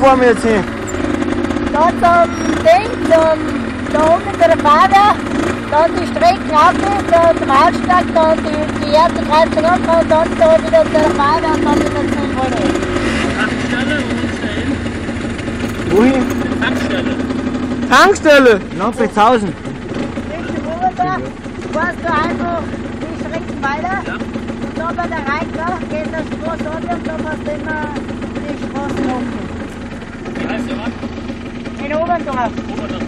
fahren wir jetzt hin? Da zum Ding, da unten bei der Fahrer, dann die Strecke ab, dann zum Ausschlag, dann die erste Kreuzung ab und dann da wieder zu der Fahrer und dann wieder zum Vollrad. Tankstelle, wo willst du hin? Wohin? Tankstelle. Tankstelle! Lamprechtshausen. Richtung Oberberg, fährst du einfach die Strecke weiter und da bei der Rheinbach geht das Straße runter und da fährst du immer die Straße runter. Wie heißt der Ort? In Oberndorf. Oberdorf.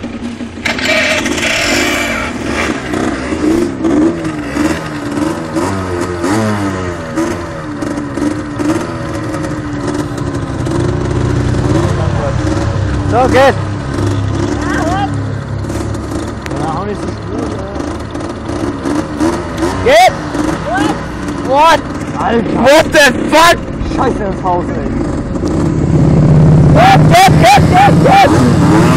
So, geht! Ja, hopp! Ja, auch nicht so gut, Geht! What? Alter! What the fuck? Scheiße ins Haus, ey! Geht!